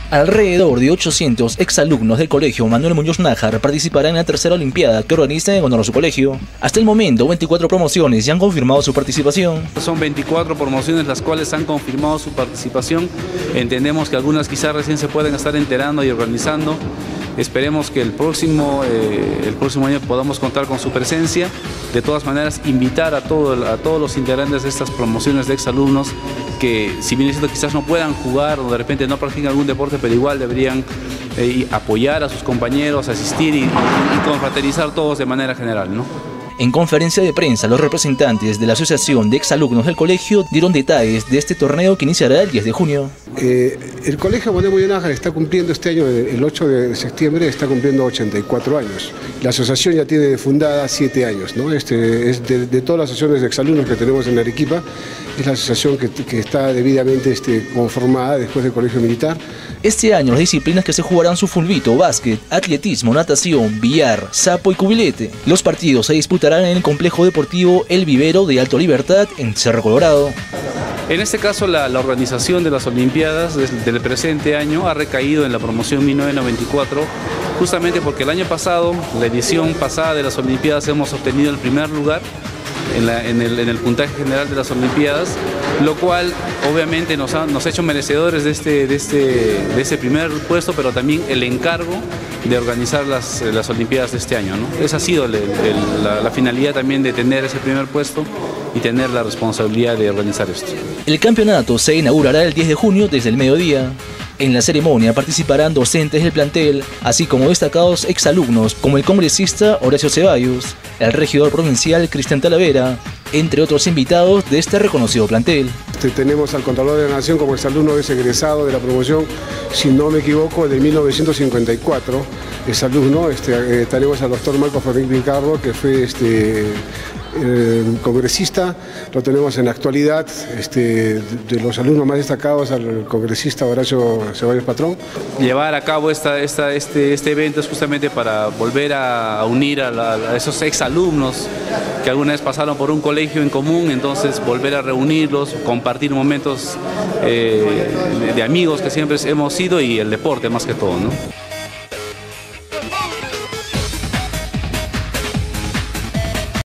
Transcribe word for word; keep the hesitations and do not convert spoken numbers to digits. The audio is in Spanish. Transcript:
Alrededor de ochocientos exalumnos del colegio Manuel Muñoz Nájar participarán en la tercera olimpiada que organiza en honor a su colegio. Hasta el momento, veinticuatro promociones ya han confirmado su participación. Son veinticuatro promociones las cuales han confirmado su participación. Entendemos que algunas quizás recién se pueden estar enterando y organizando. Esperemos que el próximo, eh, el próximo año podamos contar con su presencia. De todas maneras, invitar a, todo, a todos los integrantes de estas promociones de exalumnos que, si bien es cierto, quizás no puedan jugar o de repente no practican algún deporte, pero igual deberían eh, apoyar a sus compañeros, asistir y, y confraternizar todos de manera general, ¿no? En conferencia de prensa, los representantes de la Asociación de Exalumnos del Colegio dieron detalles de este torneo que iniciará el diez de junio. Eh, el Colegio Manuel Muñoz Nájar está cumpliendo este año, el ocho de septiembre, está cumpliendo ochenta y cuatro años. La asociación ya tiene fundada siete años, ¿no? Este, es de, de todas las asociaciones de exalumnos que tenemos en Arequipa, es la asociación que, que está debidamente este, conformada después del Colegio Militar. Este año las disciplinas que se jugarán son fulbito, básquet, atletismo, natación, billar, sapo y cubilete. Los partidos se disputarán en el complejo deportivo El Vivero de Alto Libertad en Cerro Colorado. En este caso, la, la organización de las Olimpiadas desde el presente año ha recaído en la promoción mil novecientos noventa y cuatro, justamente porque el año pasado, la edición pasada de las Olimpiadas, hemos obtenido el primer lugar en, la, en, el, en el puntaje general de las Olimpiadas, lo cual obviamente nos ha, nos ha hecho merecedores de este, de, este, de este primer puesto, pero también el encargo de organizar las, las Olimpiadas de este año, ¿no? Esa ha sido el, el, la, la finalidad también de tener ese primer puesto y tener la responsabilidad de organizar esto. El campeonato se inaugurará el diez de junio desde el mediodía. En la ceremonia participarán docentes del plantel, así como destacados exalumnos como el congresista Horacio Ceballos, el regidor provincial Cristian Talavera, entre otros invitados de este reconocido plantel. Este, tenemos al Contralor de la Nación como exalumno que es egresado de la promoción, si no me equivoco, de mil novecientos cincuenta y cuatro, exalumno. Este, eh, tenemos al doctor Marco Fermín Ricardo, que fue este, eh, congresista, lo tenemos en la actualidad, este, de los alumnos más destacados al congresista Horacio Ceballos Patrón. Llevar a cabo esta, esta, este, este evento es justamente para volver a unir a, la, a esos exalumnos que alguna vez pasaron por un colegio en común, entonces volver a reunirlos, compartir momentos eh, de amigos que siempre hemos sido y el deporte más que todo, ¿no?